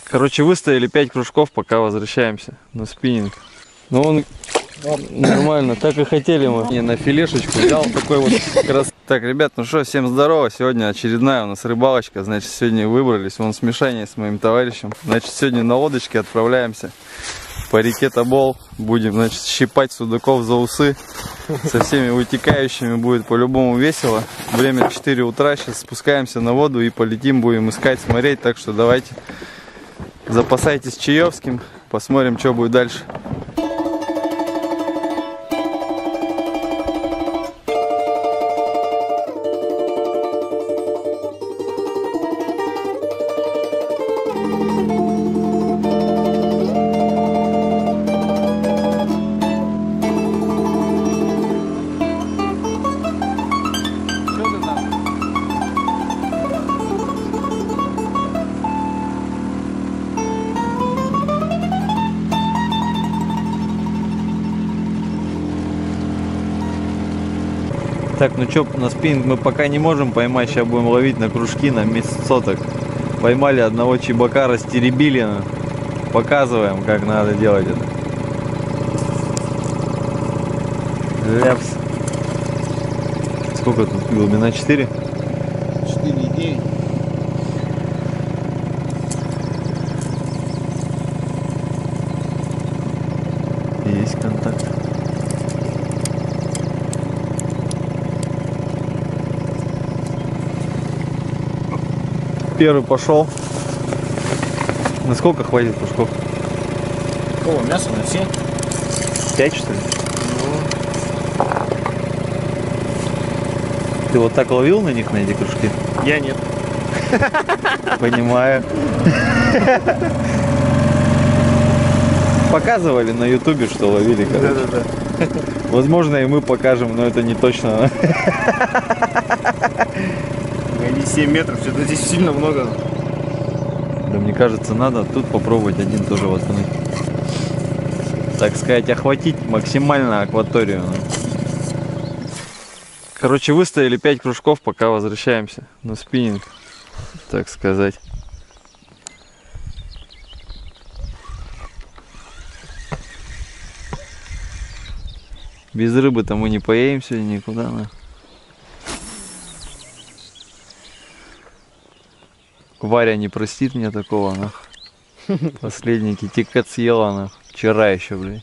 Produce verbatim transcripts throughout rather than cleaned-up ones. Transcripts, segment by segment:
Короче, выставили пять кружков, пока возвращаемся на спиннинг. Ну он нормально, так и хотели мы. Не, на филешечку взял такой вот крас... Так, ребят, ну что, всем здорово. Сегодня очередная у нас рыбалочка. Значит, сегодня выбрались вон с Мишаней, с моим товарищем. Значит, сегодня на лодочке отправляемся по реке Тобол. Будем, значит, щипать судаков за усы. Со всеми вытекающими будет по-любому весело. Время четыре утра, сейчас спускаемся на воду и полетим, будем искать, смотреть. Так что давайте запасайтесь чаевским, посмотрим, что будет дальше. Так, ну чё, на спиннинг мы пока не можем поймать, сейчас будем ловить на кружки на месяц соток. Поймали одного чебака, растеребили, показываем, как надо делать это. Ляпс. Сколько тут глубина? четыре? четыре и девять. Есть контакт. Первый пошел. На сколько хватит кружков? Какого мяса на все? Пять, что ли? Ну... Ты вот так ловил на них, на эти кружки? Я нет. Понимаю. Показывали на ютубе, что ловили, короче. Да-да-да. Возможно, и мы покажем, но это не точно. Они семь метров, что-то здесь сильно много. Да мне кажется, надо тут попробовать один тоже воткнуть. Так сказать, охватить максимально акваторию. Короче, выставили пять кружков, пока возвращаемся на спиннинг, так сказать. Без рыбы-то мы не поедем сегодня никуда. На. Варя не простит мне такого, нах. Последний китикет съела, нах. Вчера еще, блин.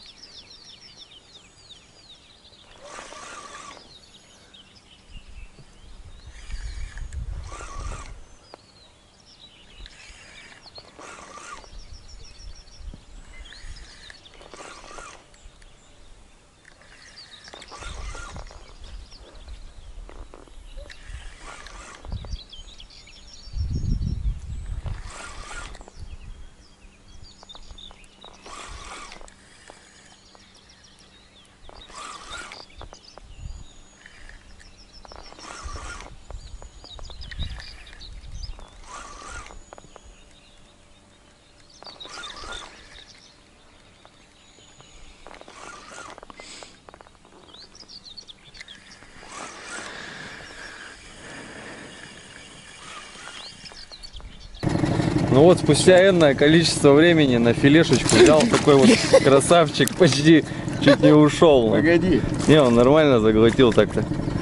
Ну вот, спустя энное количество времени на филешечку взял такой вот красавчик, почти чуть не ушел. Погоди. Не, он нормально заглотил так-то.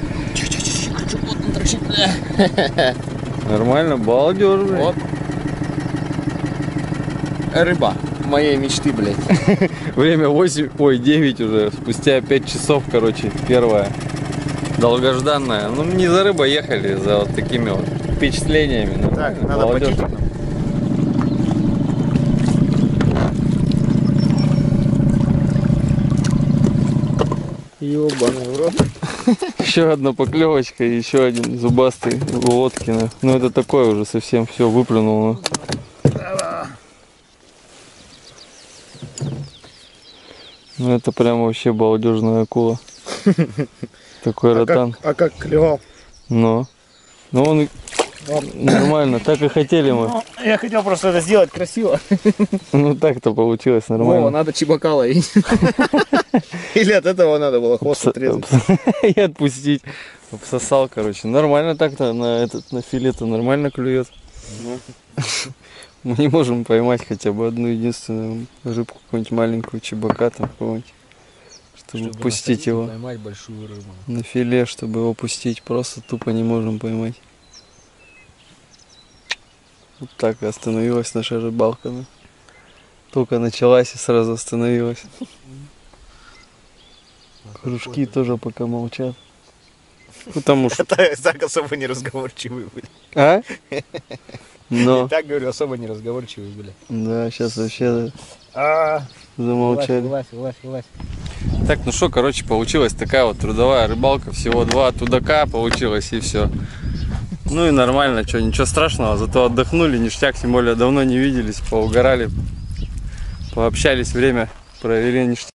Нормально, балдеж, блядь. Вот. Рыба моей мечты, блядь. Время восемь, ой, девять уже. Спустя пять часов, короче, первая. Долгожданная. Ну, не за рыбой ехали, за вот такими вот впечатлениями. Ну, так, надо потихоньку. Ёбаный в рот. Еще одна поклевочка и еще один зубастый лодки. Ну это такое уже совсем все выплюнул. Ну это прям вообще балдежная акула. Такой а ротан. Как, а как клевал? Ну. Ну он нормально, так и хотели мы. Ну, я хотел просто это сделать красиво. Ну так-то получилось нормально. О, надо чебака ловить. Или от этого надо было хвост отрезать. И отпустить. Обсосал, короче. Нормально так-то на этот на филе-то нормально клюет. Мы не можем поймать хотя бы одну единственную рыбку, какую-нибудь маленькую чебака там какого-нибудь, чтобы, чтобы пустить его поймать большую рыбу. на филе, чтобы его пустить. Просто тупо не можем поймать. Вот так и остановилась наша рыбалка. Да? Только началась и сразу остановилась. Кружки тоже пока молчат. Потому что... Это так особо неразговорчивые были. А? Но... И так, говорю, особо неразговорчивые были. Да, сейчас вообще А, замолчали. вылазь, вылазь, вылазь. Так, ну что, короче, получилась такая вот трудовая рыбалка. Всего два тудака получилось и все. Ну и нормально, что, ничего страшного. Зато отдохнули, ништяк, тем более давно не виделись, поугорали, пообщались, время провели ништяк.